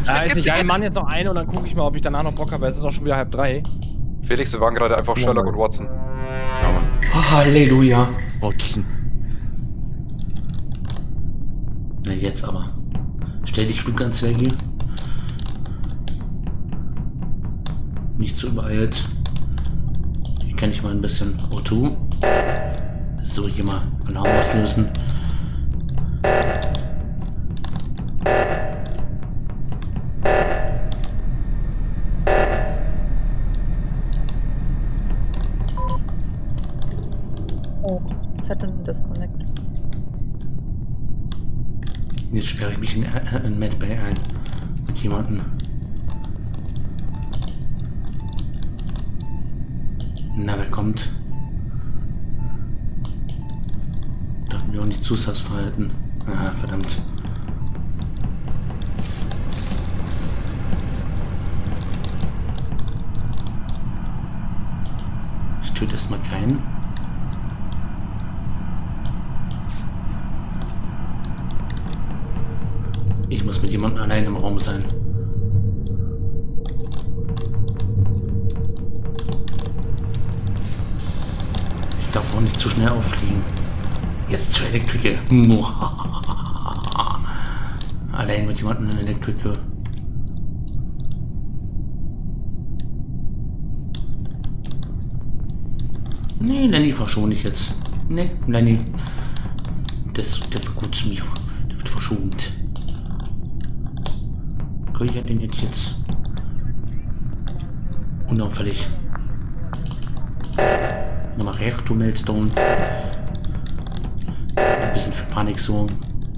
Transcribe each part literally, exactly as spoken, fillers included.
Ja, ist egal, wir machen jetzt noch eine und dann gucke ich mal, ob ich danach noch Bock habe, weil es ist auch schon wieder halb drei. Felix, wir waren gerade einfach Ja, Sherlock Mann. und Watson. Ja, Mann. Oh, Halleluja. Watson. Na jetzt aber. Stell dich gut ganz weg hier. Nicht zu übereilt. Hier kann ich mal ein bisschen O zwei. So, hier mal Alarm auslösen. Oh, ich hatte einen Disconnect. Jetzt sperre ich mich in, äh, in Medbay ein. Mit jemandem. Na, wer kommt? Dürfen wir auch nicht Zusatz verhalten. Ah, verdammt. Ich töte erstmal keinen. Ich muss mit jemandem allein im Raum sein. Ich darf auch nicht zu schnell auffliegen. Jetzt zur Elektrike. Allein mit jemandem in der Elektrike. Nee, Lenny verschone ich jetzt. Nee, Lenny. Das, der wird gut zu mir. Der wird verschont. Kann ich ja den jetzt jetzt unauffällig. Nochmal Reaktor Meltstone. Ein bisschen für Panik sorgen.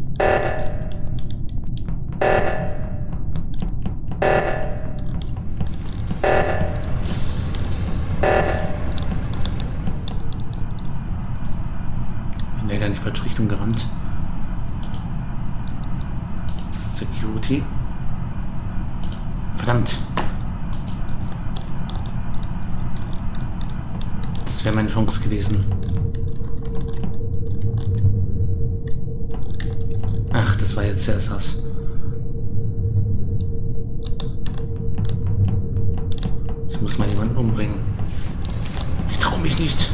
Bin leider in die falsche Richtung gerannt. Security. Verdammt. Das wäre meine Chance gewesen. Ach, das war jetzt sehr sass. Ich muss mal jemanden umbringen. Ich traue mich nicht.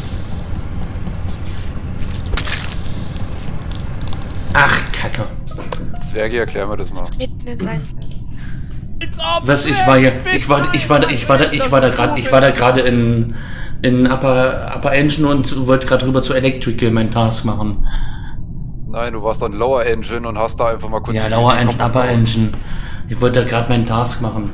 Ach, Kacke. Zwerge, erklären wir das mal. Mitten in seinem Was, ich war ja, ich war, ich war, ich war da, ich war da gerade, ich war da gerade in, in Upper, Upper Engine und wollte gerade rüber zur Electrical meinen Task machen. Nein, du warst dann Lower Engine und hast da einfach mal kurz... Ja, Lower Engine, Upper Engine. Ich wollte da gerade meinen Task machen.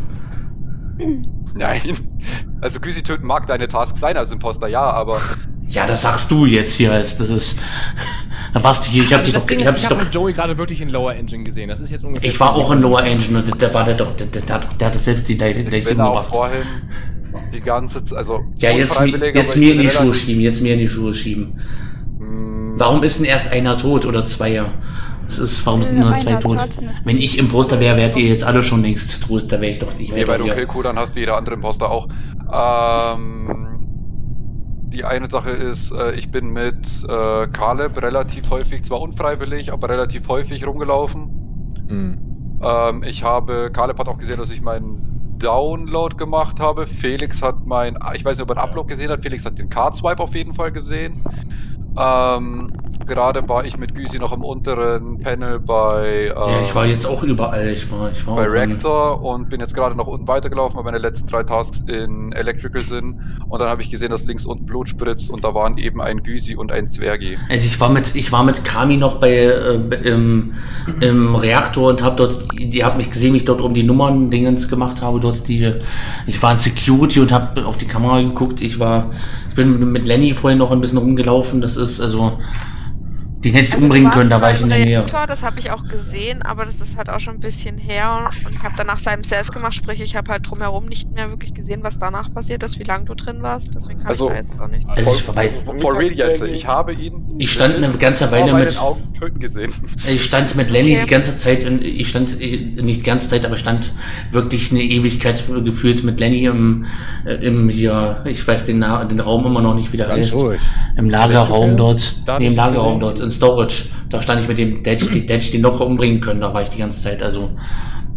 Nein. Also Gysi töten mag deine Task sein als Imposter, ja, aber... Ja, das sagst du jetzt hier, als das ist... Da warst du hier, ich hab dich Das doch, Ding ich ist, hab ich dich habe doch... mit Joey gerade wirklich in Lower Engine gesehen. Das ist jetzt ungefähr... Ich war auch in Lower Engine und der war der doch, der, der, der, der hat selbst die gleiche Ich bin auch gemacht. vorhin die ganze Zeit, also... Ja, jetzt, unfreiwillig, jetzt aber mir ich in die bin Schuhe relativ- schieben, jetzt mir in die Schuhe schieben. Hm, Warum ist denn erst einer tot oder zweier? Das ist, warum sind Äh, nur zwei einer tot? tot. Wenn ich Imposter wäre, wärt ihr jetzt alle schon längst tot, da wäre ich doch nicht. Nee, bei du Killcodern hast wie jeder andere Imposter auch. Ähm, die eine Sache ist, äh, ich bin mit äh, Caleb relativ häufig, zwar unfreiwillig, aber relativ häufig rumgelaufen. Mhm. Ähm, ich habe, Caleb hat auch gesehen, dass ich meinen Download gemacht habe. Felix hat mein, ich weiß nicht, ob er einen Upload gesehen hat, Felix hat den Card Swipe auf jeden Fall gesehen. Ähm, gerade war ich mit Gysi noch im unteren Panel bei... Ähm, Ja, ich war jetzt auch überall. Ich war, ich war bei auch in- Reactor und bin jetzt gerade nach unten weitergelaufen, weil meine letzten drei Tasks in Electrical sind. Und dann habe ich gesehen, dass links unten Blut spritzt und da waren eben ein Gysi und ein Zwergi. Also ich war mit, ich war mit Kami noch bei äh, im, im Reaktor und habe dort, die, die hat mich gesehen, wie ich dort um die Nummern Dingens gemacht habe. Dort die, ich war in Security und habe auf die Kamera geguckt. Ich war, ich bin mit Lenny vorhin noch ein bisschen rumgelaufen. Das ist also, den hätte ich Also umbringen du können. Da warst war ich in beim der Nähe. Reaktor, das habe ich auch gesehen, aber das ist halt auch schon ein bisschen her und ich habe danach seinem Sales gemacht, sprich ich habe halt drumherum nicht mehr wirklich gesehen, was danach passiert ist, wie lange du drin warst, deswegen kann Also- ich da jetzt auch nicht. Also ich vorbei. For real jetzt, ich habe ihn Ich stand eine ganze vor Weile meinen mit, Augen töten gesehen. ich stand mit Lenny Okay. die ganze Zeit, in, ich stand äh, nicht die ganze Zeit, aber stand wirklich eine Ewigkeit gefühlt mit Lenny im, äh, im hier, ich weiß den, Na den Raum immer noch nicht, wie der Ganz heißt. ruhig. Im Lagerraum dort, Da nee, im nicht Lagerraum gesehen. dort, in Storage. Da stand ich mit dem, da hätte ich, da hätte ich den locker umbringen können, da war ich die ganze Zeit, also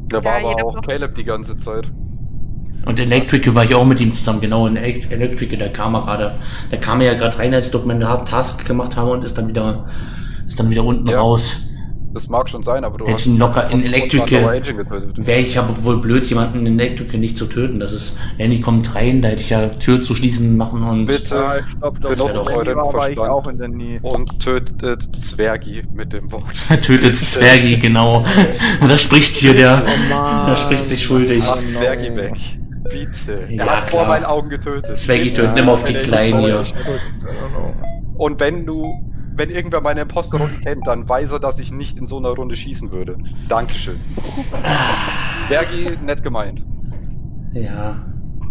Da war Ja, aber jeder auch braucht- Caleb die ganze Zeit. Und Electrical war ich auch mit ihm zusammen, genau, in Elect- Electrical, der kam er gerade, der kam ja gerade rein, als ich Dokumentar-Task gemacht habe und ist dann wieder, ist dann wieder unten Ja. raus. Das mag schon sein, aber du Hätte hast ich ihn locker in von Electrical, Power Agent getötet. wäre ich aber wohl blöd, jemanden in Electrical nicht zu töten. Das ist, Lenny kommt rein, da hätte ich ja Tür zu schließen machen und Bitte Ja, stopp, stopp, benutzt stopp. euren War ich Verstand. auch in der Nähe. Und tötet Zwergi mit dem Wort. tötet Zwergi, genau. Und da spricht hier der, Oh Mann. da spricht sich schuldig. Mach Zwergi weg. Bitte. Ja, er hat vor klar. meinen Augen getötet. Zwergi Bitte. töten immer auf die Wenn er Kleinen hier. ist Und wenn du, wenn irgendwer meine Imposterrunde kennt, dann weiß er, dass ich nicht in so einer Runde schießen würde. Dankeschön. Zwergi, nett gemeint. Ja.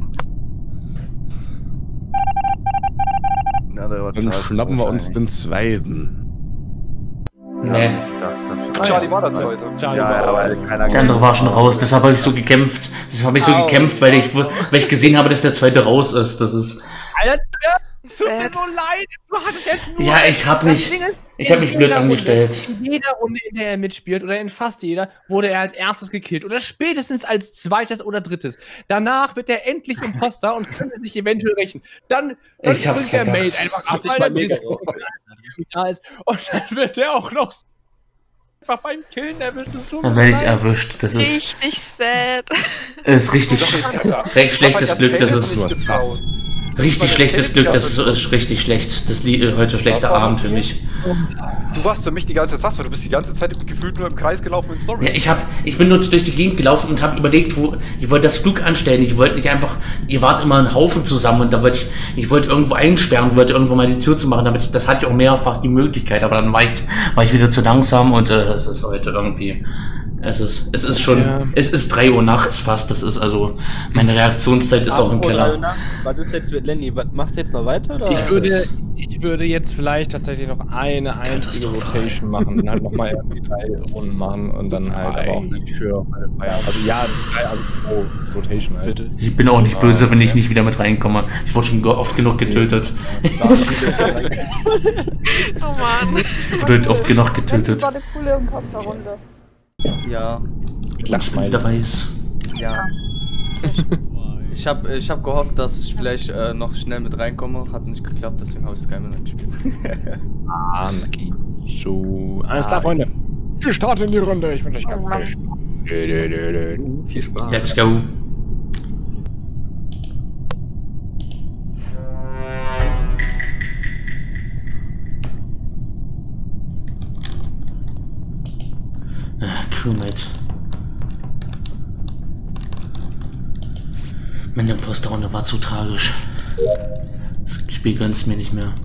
Na, der war Dann total schnappen wir uns wahrscheinlich. den zweiten. Nee. Ja, das- Charlie war der Zweite. Charlie Ja, ja, war- aber keiner Der andere war schon raus, deshalb habe ich so gekämpft. Deshalb habe ich so Au. gekämpft, weil ich, weil ich gesehen habe, dass der zweite raus ist. Das ist. Alter, tut mir Sad. so leid. Du hattest jetzt nur... Ja, ich hab Das mich- Ding ist, ich hab in mich blöd jeder angestellt. Runde, in jeder Runde, in der er mitspielt, oder in fast jeder, wurde er als erstes gekillt. Oder spätestens als zweites oder drittes. Danach wird er endlich Imposter und könnte sich eventuell rächen. Dann, dann Ich hab's bringt der verkackt. Mate einfach Hab ab, dich weil mal er mega Disco da ist. Und dann wird er auch noch einfach beim Killen erwischt. Das tut mir Dann werde ich leid. erwischt. Das ist, Richtig sad. ist richtig, recht schlechtes Aber Glück. ich Das hab ist nicht getraut. richtig schlechtes Glück. Das ist, ist richtig schlecht. Das liegt heute schlechter Abend für mich. Du warst für mich die ganze Zeit, weil du bist die ganze Zeit gefühlt nur im Kreis gelaufen in Story. Ja, ich hab, ich bin nur durch die Gegend gelaufen und habe überlegt, wo ich wollte das Glück anstellen. Ich wollte nicht einfach, ihr wart immer ein Haufen zusammen und da wollte ich, ich wollte irgendwo einsperren, wollte irgendwo mal die Tür zu machen. Damit ich, das hatte ich auch mehrfach die Möglichkeit, aber dann war ich, war ich wieder zu langsam und äh, es ist heute irgendwie, es ist, es ist schon, Ja. es ist drei Uhr nachts fast. Das ist also, meine Reaktionszeit ist auch im Apropos Keller. Leona, was ist jetzt mit Lenny? Was, machst du jetzt noch weiter? Oder? Ich Das würde, ist- ich würde jetzt vielleicht tatsächlich noch eine einzige Katastrophal. Rotation machen und halt nochmal irgendwie drei Runden machen und dann halt aber auch nicht für meine Feier. Also ja, drei also pro Rotation halt. Bitte. Ich bin auch nicht Ah, böse, wenn ich okay. nicht wieder mit reinkomme. Ich wurde schon oft genug getötet. Oh Mann. Ich wurde oft genug getötet. Das war eine coole Imposter-Runde. Ja, Ich bin Lachschmeichel. wieder weiß. ja. Ich habe ich hab gehofft, dass ich vielleicht äh, noch schnell mit reinkomme. Hat nicht geklappt, deswegen habe ich Skyman gespielt. Ah, Naki. So. Alles klar, Freunde. Wir starten in die Runde. Ich wünsche euch ganz viel Spaß. Dö, dö, dö, dö. Viel Spaß. Let's go. Ah, Crewmate. Meine Imposterrunde war zu tragisch. Das Spiel gönnt's mir nicht mehr.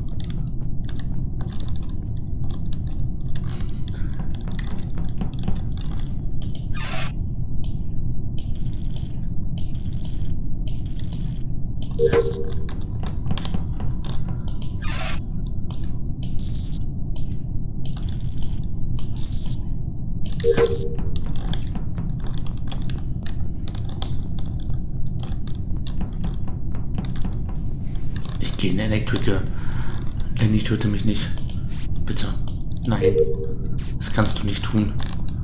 Ich gehe in Electrical. Lenny, töte mich nicht. Bitte. Nein. Das kannst du nicht tun.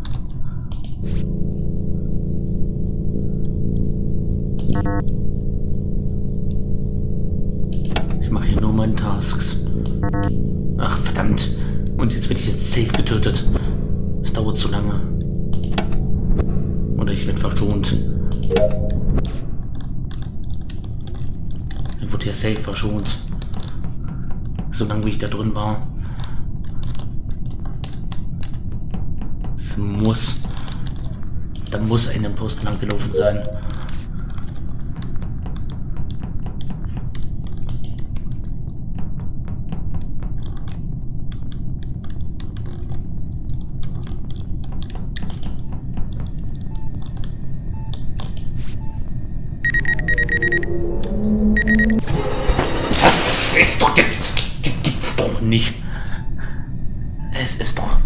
Ich mache hier nur meine Tasks. Ach, verdammt. Und jetzt werde ich jetzt safe getötet. Es dauert zu lange. Oder ich werde verschont. Er wurde ja safe verschont. Solange wie ich da drin war. Es muss. Da muss ein Imposter lang gelaufen sein. Das ist doch. Das gibt's doch nicht. Es ist doch.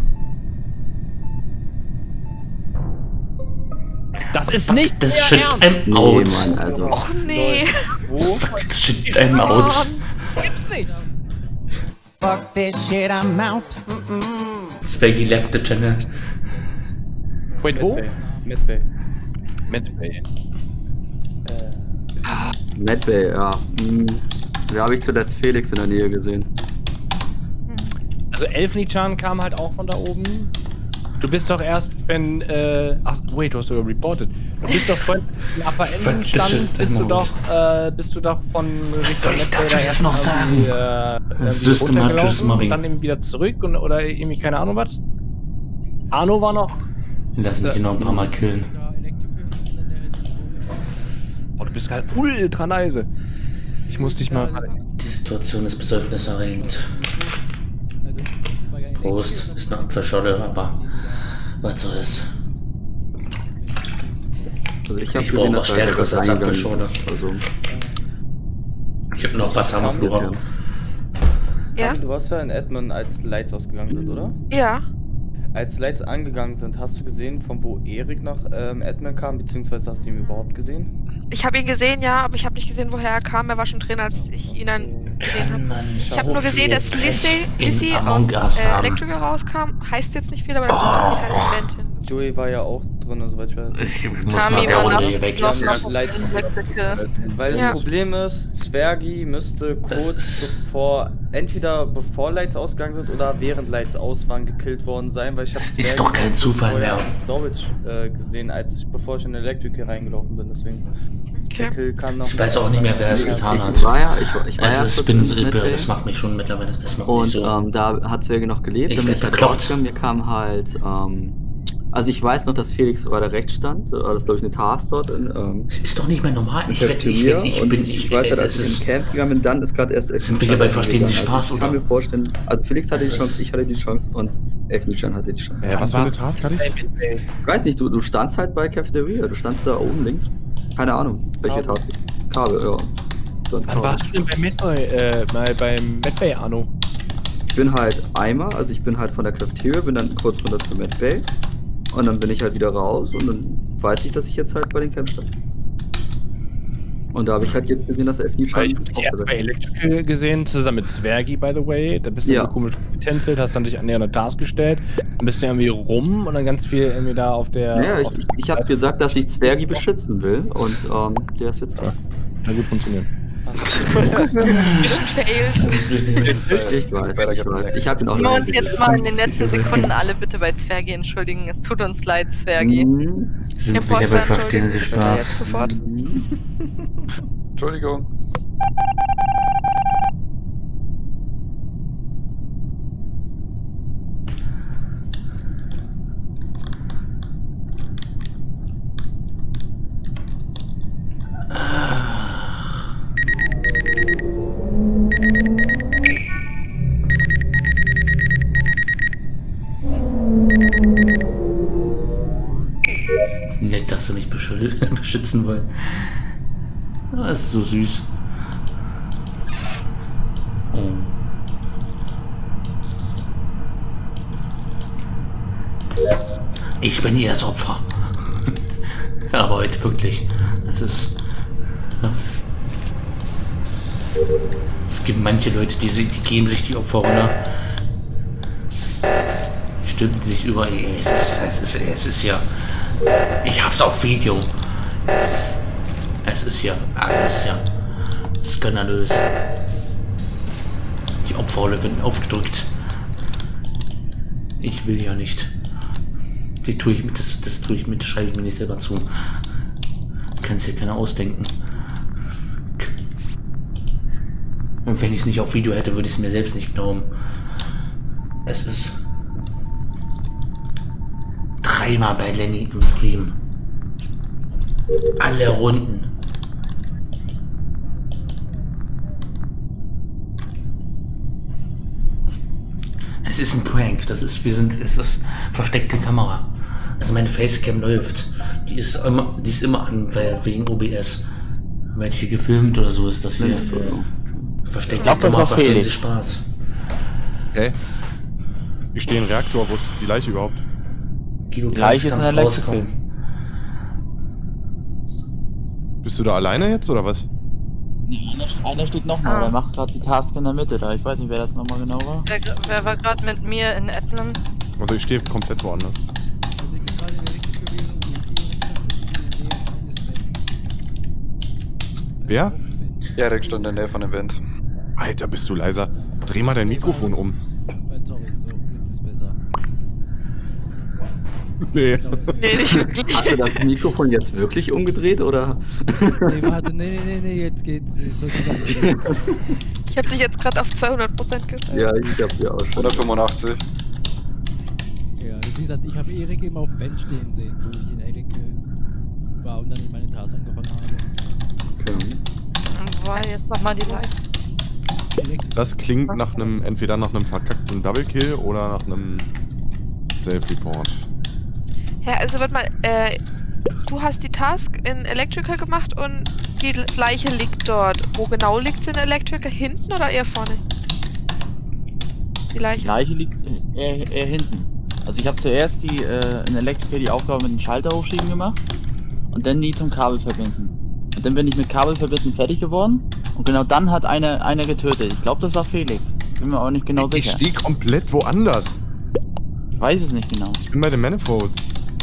Das ist nicht Das euer shit Ernst. I'm out. Mann, also. Och nee. Fuck, das shit I'm out. Gibt's nicht. Fuck this shit, I'm out. Swaggy left the channel. Wait, wo? Medbay. Medbay. Äh, Medbay, ja. Hm. Da habe ich zuletzt Felix in der Nähe gesehen. Also Elfnichan kam halt auch von da oben. Du bist doch erst, wenn, äh, ach, wait, du hast sogar reported. Du bist doch von im Upper End stand, bist du doch, äh, bist du doch von Richtung ich dazu jetzt noch sagen? Äh, Systematisches Mobbing. und dann eben wieder zurück und, oder irgendwie keine Ahnung was. Arno war noch. Lass mich noch ein paar Mal killen. Oh, du bist halt ultra leise. Ich muss dich mal... Die Situation ist besäufniserregend. Prost, ist eine Apfelscholle, aber was soll es? Also ich, hab Ich gesehen, brauche was dass er Stärkeres als reingegangen Apfelscholle. ist. Also, Ich hab noch Wasser am Flur. Ja? Kami, du warst ja in Edmund, als Lights ausgegangen sind, oder? Ja. Als Lights angegangen sind, hast du gesehen, von wo Erik nach ähm, Edmund kam, beziehungsweise hast du ihn überhaupt gesehen? Ich habe ihn gesehen, ja, aber ich habe nicht gesehen, woher er kam. Er war schon drin, als ich ihn dann gesehen Kann habe. man Ich so habe nur gesehen, viel dass Pech Lizzie, Lizzie in aus Among Us äh, haben. Electrical rauskam. Heißt jetzt nicht viel, aber dann kommt die halt Event hin. Joey war ja auch drin, und soweit ich weiß. Ich muss Kami mal der war Runde noch- hier weg. noch- Das Ja, ist, Lights- Electrical. Weil das Ja. Problem ist, Zwergi müsste Das kurz ist- bevor, entweder bevor Lights ausgegangen sind oder während Lights aus waren, gekillt worden sein, weil ich habe Das ist doch kein Zufall mehr. Storage äh, gesehen, als ich, bevor ich in den Electric hier reingelaufen bin, deswegen. Der Okay. Kill kann noch Ich weiß auch nicht mehr, wer es getan hat. ich war ja, ich, war- ich war ja Also, ich kurz bin, in Medbay. das macht mich schon mittlerweile. Das macht mich Und so. ähm, da hat Zwerge noch gelebt. Ich dann bin werd ich halt bekloppt. rausgegangen. Mir kam halt, ähm, also ich weiß noch, dass Felix weiter rechts stand. Das ist, glaube ich, eine Task dort in, ähm, Es ist doch nicht mehr normal. Ich wette, ich Cafeteria. wette, ich Und bin, ich, ich, weiß halt, das als ich ist, in Camps gegangen bin, dann ist gerade erst Sind wir hier bei Verstehen Sie gegangen. Spaß, also ich kann oder? mir vorstellen, also Felix hatte Das die Chance, ist- ich hatte die Chance und Elfnichan hatte die Chance. Äh, was für eine Task hatte ich? Ich weiß nicht, du, du standst halt bei Cafeteria, du standst da oben links. Keine Ahnung, welche Kabel. Tat. Kabel, ja. Dann Wann Kabel. warst du denn bei Medbay, äh, mal beim Medbay, Arno? Ich bin halt einmal, also ich bin halt von der Cafeteria, bin dann kurz runter zu Medbay und dann bin ich halt wieder raus und dann weiß ich, dass ich jetzt halt bei den Camps stand. Und da habe ich halt jetzt gesehen, dass Elfnichan Weil ich hab dich erst bei Electrical gesehen, zusammen mit Zwergi, by the way. Da bist du Ja. so komisch getänzelt, hast dann dich an eine Task gestellt. Dann bist du irgendwie rum und dann ganz viel irgendwie da auf der... Naja, ich, auf ich, ich habe gesagt, dass ich Zwergi beschützen will und ähm, der ist jetzt da. Na gut, funktioniert. Mission fails. Ich weiß, ich weiß. Ich habe ihn auch Können wir schon uns jetzt mal in den letzten Sekunden alle bitte bei Zwergi entschuldigen. Es tut uns leid, Zwergi. Mhm. sind wir Imposter, bei Verstehen Sie Entschuldigung, jetzt Spaß. sofort. Entschuldigung. Nett, dass sie mich beschü- beschützen wollen. Das ist so süß. Oh. Ich bin hier das Opfer. Aber heute wirklich. Das ist. Ja. Es gibt manche Leute, die, sich- die geben sich die Opfer runter. Stimmt sich über. Es ist, es ist, es ist ja. Ich hab's auf Video. Es ist ja alles ja skandalös. Die Opferrolle wird aufgedrückt. Ich will ja nicht. Die tue ich mit, das, das tue ich mit, das schreibe ich mir nicht selber zu. Kann es hier keiner ausdenken. Und wenn ich es nicht auf Video hätte, würde ich es mir selbst nicht glauben. Es ist dreimal bei Lenny im Stream. Alle Runden. Es ist ein Prank. Das ist, wir sind, es ist versteckte Kamera. Also meine Facecam läuft. Die ist immer, die ist immer an, weil wegen O B S. Wenn ich hier gefilmt oder so ist das hier. Versteckte Ich glaub, das Kamera, war verstehen Sie Felix. Spaß. Hä? Ich stehe im Reaktor, wo ist die Leiche überhaupt? Guido, Die Leiche kannst- ist in kannst der rauskommen. Electrical. Bist du da alleine jetzt oder was? Nee, einer, einer steht nochmal, Ah. der macht gerade die Task in der Mitte da. Ich weiß nicht, wer das nochmal genau war. Wer, wer war gerade mit mir in Edmund? Also ich stehe komplett woanders. Wer? Erik stand in der Nähe von dem Vent. Alter, bist du leiser. Dreh mal dein Mikrofon um. Sorry, so, jetzt ist besser. Nee. Nee, nicht wirklich. Hast du das Mikrofon jetzt wirklich umgedreht, oder? Nee, warte, nee, nee, nee, nee, jetzt geht's. So gesagt. Ich hab dich jetzt gerade auf zweihundert Prozent gestellt. Ja, ich hab ja auch schon. hundertfünfundachtzig. Ja, wie gesagt, ich habe Erik eben auf dem Bench stehen sehen, wo ich in Erik äh, war und dann in meine Task angefangen habe. Okay. Boah, jetzt mach mal die Leute. Das klingt nach einem, entweder nach einem verkackten Double Kill oder nach einem Self-Report. Ja, also warte mal, äh, du hast die Task in Electrical gemacht und die Leiche liegt dort. Wo genau liegt sie in Electrical? Hinten oder eher vorne? Die Die Leiche? Leiche liegt eher, eher hinten. Also ich habe zuerst die äh, in Electrical die Aufgabe mit dem Schalter hochschieben gemacht und dann die zum Kabel verbinden. Und dann bin ich mit Kabel verbinden fertig geworden und genau dann hat einer einer getötet. Ich glaube, das war Felix. Bin mir aber nicht genau Ich sicher. stehe komplett woanders. Ich weiß es nicht genau. Ich bin bei den Manifolds.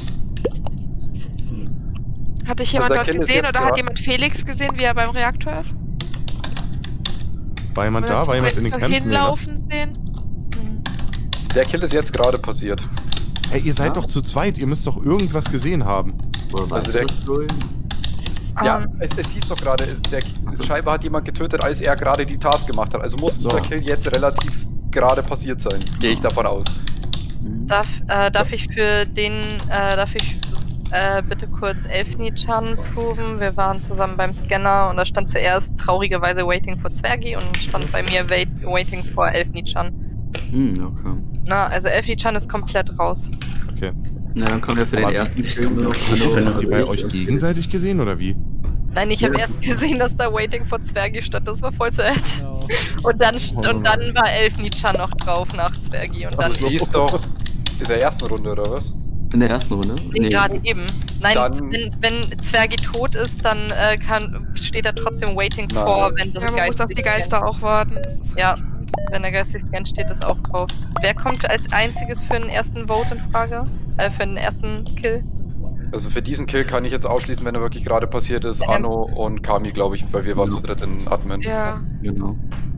Hat dich Also jemand der dort Kill ist gesehen jetzt oder hat gerade- jemand Felix gesehen, wie er beim Reaktor ist? War jemand Oder da? zum War jemand in den Reaktor Camps? Nee, ne? hinlaufen sehen? Der Kill ist jetzt gerade passiert. Hey, ihr seid Ja. doch zu zweit. Ihr müsst doch irgendwas gesehen haben. Oder Also weißt der- du das, Florian? Ja, Ähm, es, es hieß doch gerade, der Scheibe hat jemand getötet, als er gerade die Task gemacht hat. Also muss So. dieser Kill jetzt relativ gerade passiert sein. Gehe ich davon aus. Darf, äh, darf ich für den, äh, darf ich äh, bitte kurz Elfni-Chan proven? Wir waren zusammen beim Scanner und da stand zuerst traurigerweise Waiting for Zwergi und stand bei mir wait, Waiting for Elfni-Chan. Hm, okay. Na, also Elfni-Chan ist komplett raus. Okay. Na, dann kommen wir für den Aber ersten wie- Film noch. Habt ihr bei euch gegenseitig gesehen oder wie? Nein, ich habe Ja. erst gesehen, dass da Waiting for Zwergi stand, das war voll sad. Genau. Und dann, st- und dann war Elfni-Chan noch drauf nach Zwergi und dann... Also sie ist doch in der ersten Runde, oder was? In der ersten Runde? Nee, gerade eben. Nein, Dann- wenn, wenn Zwergi tot ist, dann äh, kann, steht da trotzdem Waiting Nein. for, wenn das Ja, man muss auf die Geister auch warten. Das ist Ja, richtig gut. wenn der geistige Scan steht, das auch drauf. Wer kommt als einziges für den ersten Vote in Frage? Äh, für den ersten Kill? Also für diesen Kill kann ich jetzt ausschließen, wenn er wirklich gerade passiert ist, Ähm. Anno und Kami, glaube ich, weil wir waren Ja. zu dritt in Admin. Ja. Genau.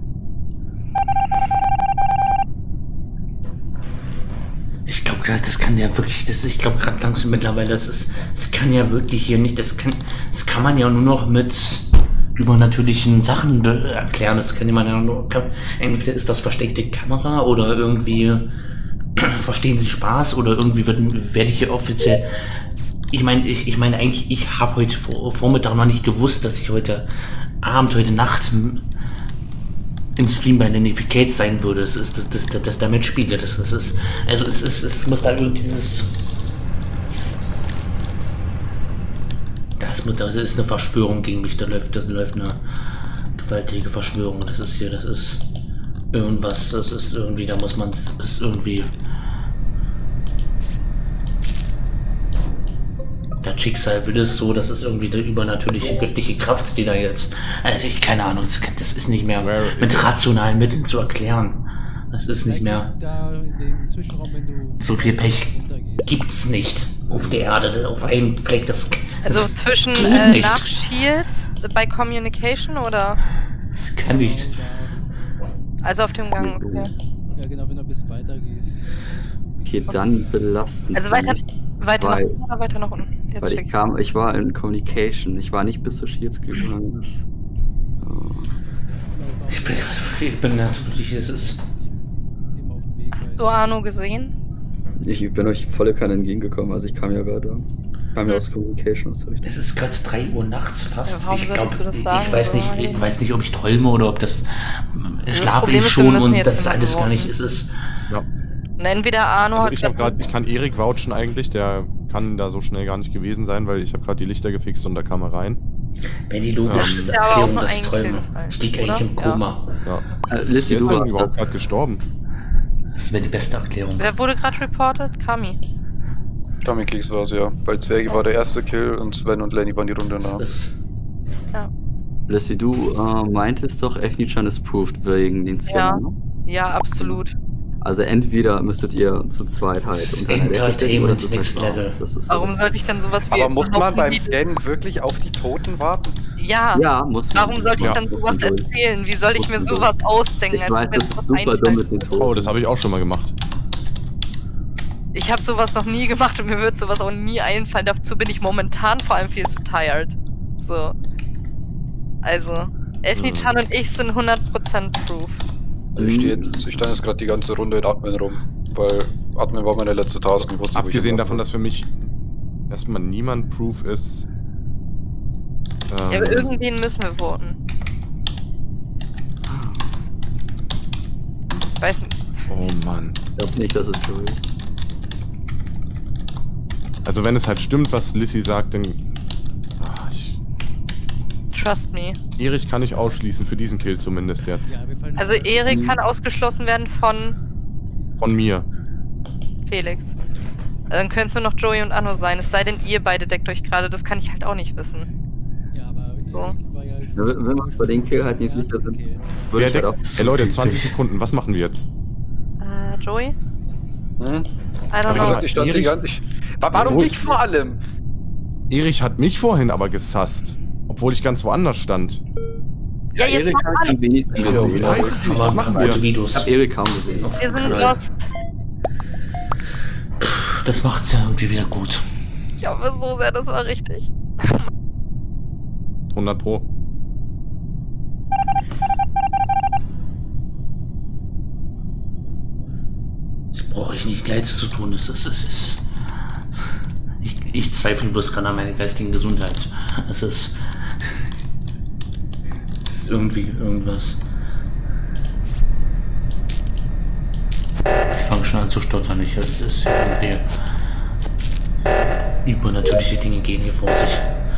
Ich glaube gerade, das kann ja wirklich, das, ich glaube gerade langsam mittlerweile, das ist, das kann ja wirklich hier nicht, das kann, das kann man ja nur noch mit übernatürlichen Sachen be- erklären. Das kann man ja nur, kann, entweder ist das versteckte Kamera oder irgendwie verstehen Sie Spaß oder irgendwie wird, werde ich hier offiziell. Ich meine, ich, ich meine eigentlich, ich habe heute vor, Vormittag noch nicht gewusst, dass ich heute Abend, heute Nacht m- im Stream bei Nanificate sein würde. Das ist, das, das, das, das damit spiele. Das, das ist, also es ist, es muss da irgendwie dieses. Das, muss, das ist eine Verschwörung gegen mich. Da läuft, da läuft eine gewaltige Verschwörung. Das ist hier, das ist irgendwas. Das ist irgendwie, da muss man, das ist irgendwie. Das Schicksal will es so, das ist irgendwie eine übernatürliche göttliche Kraft, die da jetzt. Also ich keine Ahnung, das, kann- das ist nicht mehr mit rationalen Mitteln zu erklären. Das ist nicht mehr. Da in dem Zwischenraum, wenn du So viel Pech runtergehst. gibt's nicht auf der Erde, auf einem Fleck. Das, Also das zwischen geht äh, nicht. nach Shields bei Communication oder? Das kann nicht. Also auf dem Gang, okay. Ja, genau, wenn du ein bisschen weiter gehst. Okay, dann belastend. Also für weiter, mich, weiter nach weil- unten oder weiter nach unten? Jetzt Weil check ich ich. kam, ich war in Communication. Ich war nicht bis zu Shields gegangen. Ja. Ich bin gerade, ich bin natürlich, es ist. Immer auf dem Weg. Hast du Arno gesehen? Ich bin euch volle Kanne entgegengekommen, also ich kam ja gerade. Kam ja aus Communication aus der Richtung. Es ist gerade drei Uhr nachts fast. Ja, warum ich solltest du das sagen? ich weiß nicht, ich weiß nicht, ob ich träume oder ob das, Das schlafe Problem ich ist, wir schon müssen und jetzt das ist in alles den gar nicht. Worten. Es ist. Ja. Und entweder Arno Also hat ich, hab grad, ich kann Erik vouchen eigentlich, der kann da so schnell gar nicht gewesen sein, weil ich habe gerade die Lichter gefixt und da kam er rein. Wenn die logischste Ja, aber auch Erklärung nur das ein Träume. Kill, Ich liege oder? eigentlich im Koma. Ja. Äh, Wer Lissy, ist du denn warst überhaupt das. gerade gestorben? Das wäre die beste Erklärung. Wer wurde gerade reported? Kami. Kami Keks war es, ja. Bei Zwergi war der erste Kill und Sven und Lenny waren die Runde Das nach. ist. Lissy, du äh, meintest doch, Echnichan ist proved wegen den Scanner, Ja. ne? Ja, absolut. Also entweder müsstet ihr zu zweit halt Das ist unter einer Decke stecken, oder das ist Next halt Level. das ist Warum das- sollte ich denn sowas wie... Aber muss man überhaupt beim nie- Scannen wirklich auf die Toten warten? Ja, Ja, muss man. warum sollte ich Ja. dann sowas erzählen? Wie soll ich mir Muss man sowas ausdenken? Ich als weiß, ob mir das ist sowas super dumm mit einfällt? den Toten. Oh, das habe ich auch schon mal gemacht. Ich habe sowas noch nie gemacht und mir wird sowas auch nie einfallen. Dazu bin ich momentan vor allem viel zu tired. So. Also, Elfni-chan und ich sind hundert Prozent proof. Also ich stehe jetzt, ich stand jetzt gerade die ganze Runde in Admin rum, weil Admin war meine letzte Task. Ich wusste, wo ich Abgesehen hin davon, war. dass für mich erstmal niemand proof ist. Ähm, Ja, aber irgendwen müssen wir voten. Ich weiß nicht. oh Mann. Ich glaube nicht, dass es Joey ist. Also wenn es halt stimmt, was Lissy sagt, dann... Ah, ich, Trust me. Erich kann ich ausschließen, für diesen Kill zumindest jetzt. Ja, wir fallen Also Erik kann ausgeschlossen werden von Von mir. Felix. Dann können es nur noch Joey und Anno sein. Es sei denn, ihr beide deckt euch gerade. Das kann ich halt auch nicht wissen. Ja, aber So. Erik war ja Ja, wenn wenn wir uns bei den Kill halt nicht sicher sind, Okay. würde Wer ich halt auch... deckt? Ey Leute, zwanzig Sekunden, was machen wir jetzt? Äh, Joey? Hm? I don't Wie know. gesagt, ich stand die Erich- ganze... Ich, Wa- warum Obwohl- nicht vor allem? Erich hat mich vorhin aber gesasst. Obwohl ich ganz woanders stand. Ja, jetzt Erik mach habe ich an. am wenigsten Ich gesehen. weiß es nicht, was machen wir? Ich Videos. habe Erik kaum gesehen. Wir sind lost. Das macht's ja irgendwie wieder gut. Ich hoffe so sehr, das war richtig. hundert Pro. Das brauche ich nicht Leid zu tun. Das ist, es ist. Ich, ich zweifle bloß gerade an meiner geistigen Gesundheit. Es ist. Es ist irgendwie irgendwas. Ich fange schon an zu stottern. Ich, es ist irgendwie. Übernatürliche Dinge gehen hier vor sich.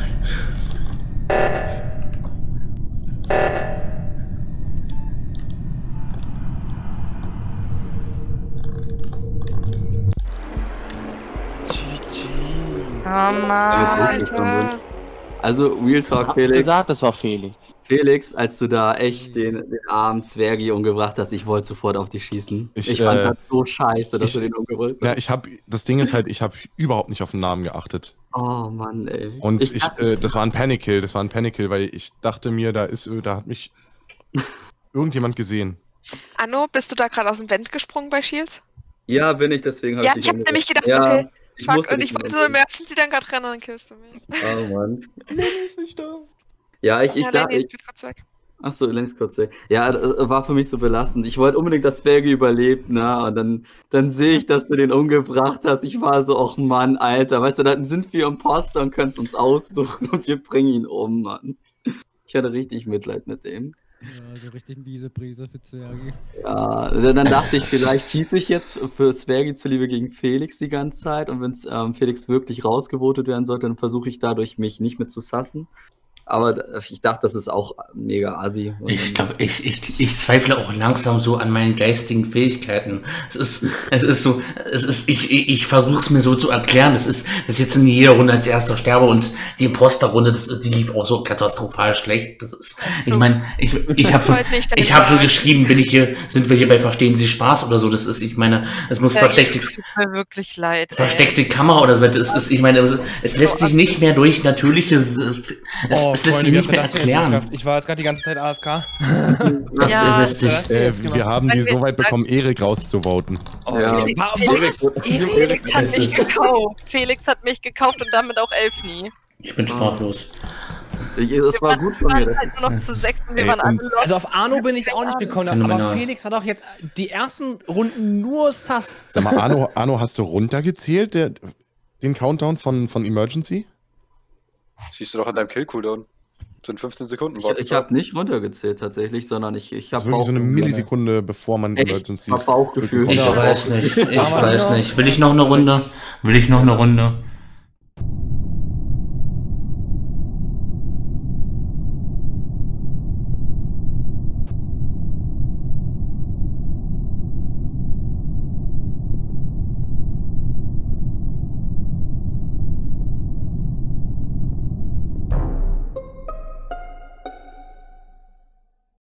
Oh Mann. Alter. Also, Real Talk, Hab's Felix. gesagt, das war Felix. Felix, als du da echt den, den armen Zwergi umgebracht hast, ich wollte sofort auf dich schießen. Ich, Ich, fand äh, das so scheiße, dass ich- du den umgebracht hast. Ja, ich habe, das Ding ist halt, ich habe überhaupt nicht auf den Namen geachtet. Oh Mann, ey. Und ich, dachte- äh, das war ein Panic-Kill, das war ein Panic-Kill, weil ich dachte mir, da ist, äh, da hat mich irgendjemand gesehen. Anno, bist du da gerade aus dem Vent gesprungen bei Shields? Ja, bin ich, deswegen habe Ja, ich dich ich hab umgebracht. nämlich gedacht, ja, okay, ich fuck, musste und dich ich wollte so umbringen. Emergency dann gerade rennen und dann killst du mich. Oh Mann. Lenny ist nicht da. Ja, ich, ich ja, dachte, Lenny ich, ist kurz weg. achso, Lenny ist kurz weg. Ja, äh, war für mich so belastend. Ich wollte unbedingt, dass Zwergi überlebt, ne? Und dann, dann sehe ich, dass du den umgebracht hast. Ich war so, ach Mann, Alter, weißt du, dann sind wir Imposter und können es uns aussuchen und wir bringen ihn um, Mann. Ich hatte richtig Mitleid mit dem. Ja, so richtig miese Prise für Zwerge. Ja, dann dann dachte ich, vielleicht schieße ich jetzt für Zwergi zuliebe gegen Felix die ganze Zeit und wenn ähm, Felix wirklich rausgevotet werden sollte, dann versuche ich dadurch mich nicht mehr zu sassen. Aber da- ich dachte, das ist auch mega assi. Und Ich glaube, ich, ich, ich zweifle auch langsam so an meinen geistigen Fähigkeiten. Es ist, es ist so, es ist, ich, ich, ich versuche es mir so zu erklären. Das ist, das ist jetzt in jeder Runde als erster Sterbe und die Imposter-Runde, das ist, die lief auch so katastrophal schlecht. Das ist, ich meine, ich, ich habe schon, Heute nicht dein ich habe schon Tag. geschrieben, bin ich hier, sind wir hier bei Verstehen Sie Spaß oder so? Das ist, ich meine, es muss Ja, versteckte, ihr tut mir wirklich leid. ey. versteckte Kamera oder so. Das ist, ich meine, es, es lässt sich nicht mehr durch natürliche, es, Oh, es lässt Freunde, sich wie nicht hat mehr man das denn jetzt erklären. geschafft? Ich war jetzt gerade die ganze Zeit A F K. Das Ja, lässt sich. das- Äh, jetzt gemacht. wir haben die Danke, so weit danke. bekommen, Erik rauszuvoten. Oh, Ja. Felix, wa- Felix, was? Felix hat Es mich ist- gekauft. Felix hat mich gekauft und damit auch Elfni. Ich bin sprachlos. ich, das war gut von Wir mir. waren Das, halt nur noch zu sechs und wir Ey, waren alle und- lost. Also auf Arno bin ich auch nicht gekommen, aber Phänomenal. Felix hat auch jetzt die ersten Runden nur Sass. Sag mal, Arno, Arno hast du runtergezählt, der, den Countdown von, von Emergency? Siehst du doch an deinem Kill-Cooldown. Sind fünfzehn Sekunden. ich wartest ich du. habe nicht runtergezählt tatsächlich, sondern ich, ich Das habe ist wirklich so eine Millisekunde, bevor man Echt? Emergency Hab Bauchgefühl. Ich Ja. weiß nicht, ich Aber weiß ja. nicht. Will ich noch eine Runde? Will ich noch eine Runde?